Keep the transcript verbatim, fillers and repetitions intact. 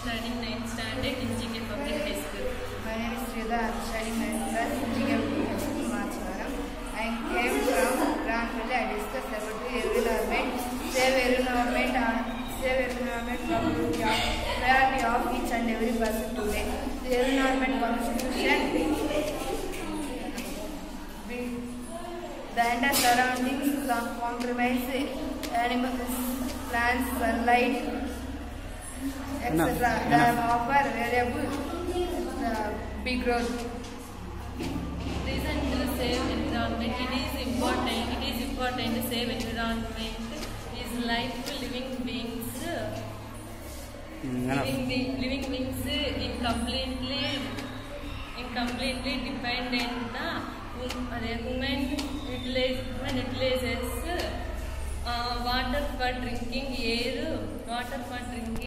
studying ninth standard in G K Public High School. My name is Sridhar. I am studying ninth class in G K Public High School, Marchvaram. I came from Granville. I discussed about the environment, save environment, and save environment from the priority of each and every person today. The environment constitution, the entire surroundings compromise animals, plants, sunlight, et cetera. They offer variable uh, big growth. Reason to save environment. It is important. It is important to save environment. Is life to living beings. Living, be, living beings in completely, in completely dependent na human utilize, human utilizes uh, water for drinking, air, water for drinking.